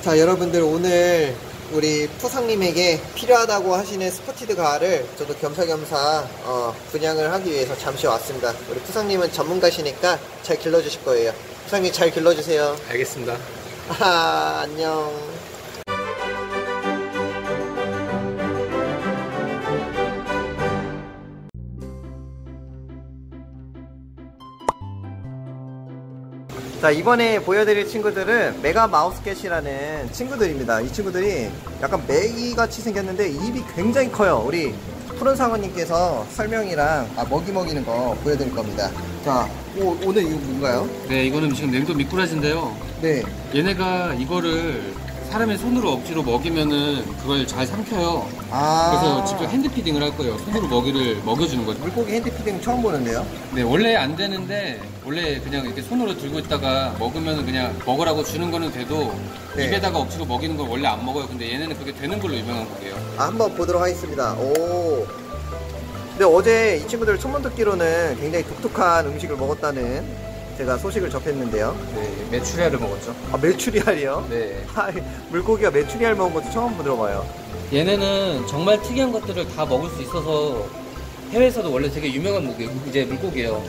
자, 여러분들 오늘 우리 푸상님에게 필요하다고 하시는 스포티드 가를 저도 겸사겸사 분양을 하기 위해서 잠시 왔습니다. 우리 푸상님은 전문가시니까 잘 길러주실 거예요. 푸상님 잘 길러주세요. 알겠습니다. 안녕. 자, 이번에 보여드릴 친구들은 메가 마우스캣이라는 친구들입니다. 이 친구들이 약간 메기같이 생겼는데 입이 굉장히 커요. 우리 푸른상어님께서 설명이랑 먹이 먹이는 거 보여드릴 겁니다. 자, 오늘 이거 뭔가요? 네, 이거는 지금 냉도 미꾸라지인데요. 네. 얘네가 이거를 사람의 손으로 억지로 먹이면은 그걸 잘 삼켜요. 그래서 직접 핸드피딩을 할 거예요. 손으로 먹이를 먹여주는 거죠. 물고기 핸드피딩 처음 보는데요? 네, 원래 안 되는데 원래 그냥 이렇게 손으로 들고 있다가 먹으면 그냥 먹으라고 주는 거는 돼도 네. 입에다가 억지로 먹이는 걸 원래 안 먹어요. 근데 얘네는 그게 되는 걸로 유명한 거예요. 한번 보도록 하겠습니다. 오. 근데 어제 이 친구들 소문 듣기로는 굉장히 독특한 음식을 먹었다는 제가 소식을 접했는데요. 네, 메추리알을 먹었죠. 메추리알이요? 네. 물고기가 메추리알 먹은 것도 처음 들어봐요. 얘네는 정말 특이한 것들을 다 먹을 수 있어서 해외에서도 원래 되게 유명한 물고기예요.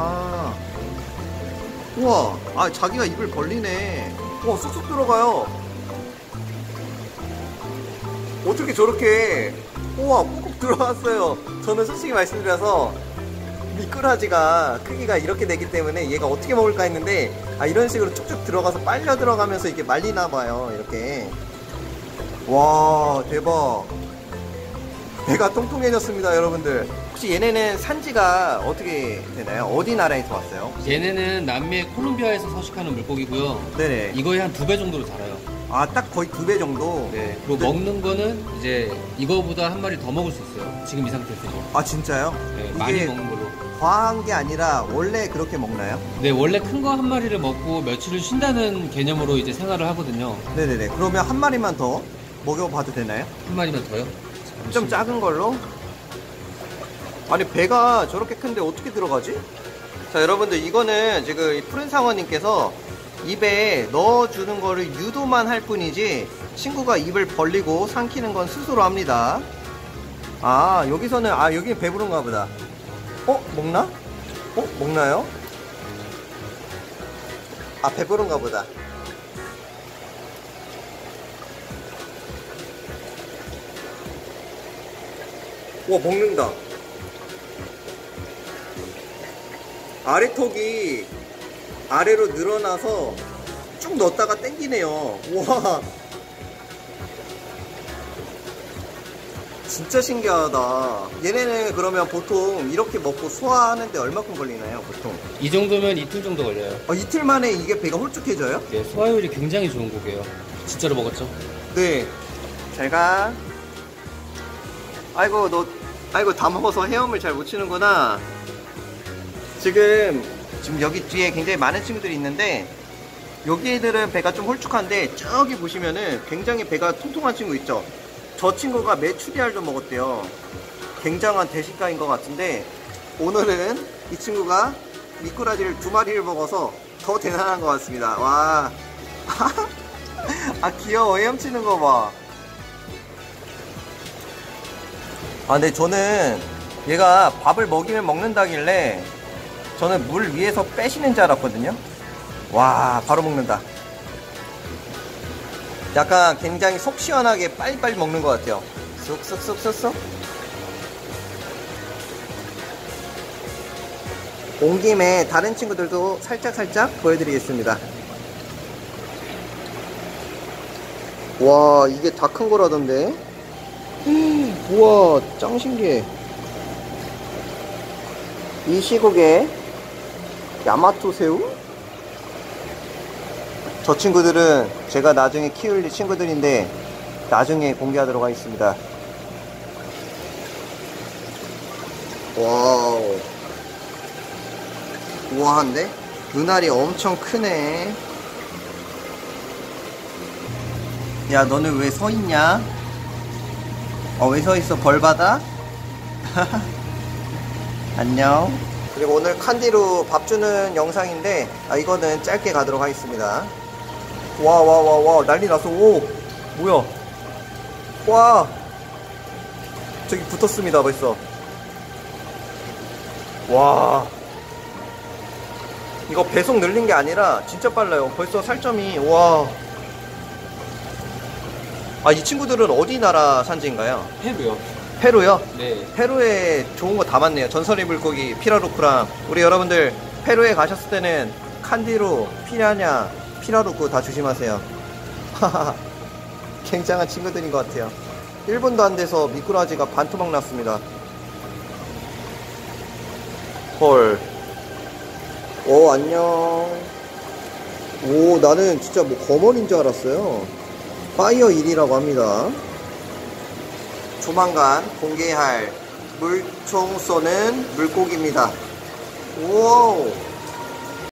우와, 자기가 입을 벌리네. 우와, 쑥쑥 들어가요. 어떻게 저렇게, 우와, 꾹꾹 들어갔어요. 저는 솔직히 말씀드려서 미꾸라지가 크기가 이렇게 되기 때문에 얘가 어떻게 먹을까 했는데 이런 식으로 쭉쭉 들어가서 빨려 들어가면서 이렇게 말리나 봐요. 이렇게. 와, 대박. 배가 통통해졌습니다, 여러분들. 혹시 얘네는 산지가 어떻게 되나요? 어디 나라에서 왔어요? 얘네는 남미의 콜롬비아에서 서식하는 물고기고요. 네네. 이거의 한 2배 정도로 자라요. 딱 거의 2배 정도? 네. 그리고 먹는 거는 이제 이거보다 한 마리 더 먹을 수 있어요. 지금 이 상태에서. 진짜요? 네, 많이 먹는 걸로. 과한 게 아니라 원래 그렇게 먹나요? 네, 원래 큰 거 한 마리를 먹고 며칠을 쉰다는 개념으로 이제 생활을 하거든요. 네네네. 그러면 한 마리만 더 먹여봐도 되나요? 한 마리만 더요? 좀 작은 걸로? 아니, 배가 저렇게 큰데 어떻게 들어가지? 자, 여러분들, 이거는 지금 푸른 상어님께서 입에 넣어주는 거를 유도만 할 뿐이지 친구가 입을 벌리고 삼키는 건 스스로 합니다. 여기서는 여기는 배부른가 보다. 먹나? 먹나요? 배부른가 보다. 먹는다. 아래턱이 아래로 늘어나서 쭉 넣었다가 당기네요. 우와, 진짜 신기하다. 얘네는 그러면 보통 이렇게 먹고 소화하는데 얼마큼 걸리나요, 보통? 이 정도면 이틀 정도 걸려요. 이틀 만에 이게 배가 홀쭉해져요? 네, 소화율이 굉장히 좋은 고기예요. 진짜로 먹었죠? 네. 잘 가. 아이고, 아이고, 다 먹어서 헤엄을 잘 못 치는구나. 지금 여기 뒤에 굉장히 많은 친구들이 있는데 여기 애들은 배가 좀 홀쭉한데 저기 보시면은 굉장히 배가 통통한 친구 있죠. 저 친구가 메추리알도 먹었대요. 굉장한 대식가인 것 같은데 오늘은 이 친구가 미꾸라지를 2마리를 먹어서 더 대단한 것 같습니다. 와. 귀여워. 헤엄치는 거 봐. 근데 저는 얘가 밥을 먹이면 먹는다길래 저는 물 위에서 빼시는 줄 알았거든요. 와, 바로 먹는다. 약간 굉장히 속 시원하게 빨리빨리 먹는 것 같아요. 쑥쑥쑥쑥쑥. 온 김에 다른 친구들도 살짝살짝 보여드리겠습니다. 와, 이게 다 큰 거라던데. 우와, 짱 신기해. 이 시국에 야마토 새우? 저 친구들은 제가 나중에 키울 친구들인데 나중에 공개하도록 하겠습니다. 와우, 우아한데? 눈알이 엄청 크네. 야, 너는 왜 서있냐? 왜 서있어? 벌받아? 안녕. 그리고 오늘 칸디로 밥 주는 영상인데 이거는 짧게 가도록 하겠습니다. 와, 난리 났어. 오, 뭐야. 와, 저기 붙었습니다, 벌써. 와, 이거 배속 늘린 게 아니라 진짜 빨라요. 벌써 살점이, 와. 아, 이 친구들은 어디 나라 산지인가요? 페루요. 페루요? 네. 페루에 좋은 거 다 많네요. 전설의 물고기, 피라루크랑. 우리 여러분들, 페루에 가셨을 때는 칸디루, 피라냐, 피라루크 다 조심하세요. 하하, 굉장한 친구들인 것 같아요. 1분도 안 돼서 미꾸라지가 반토막 났습니다. 헐. 오, 안녕. 오, 나는 진짜 뭐 거머리인 줄 알았어요. 파이어 1이라고 합니다. 조만간 공개할 물총 쏘는 물고기입니다. 오.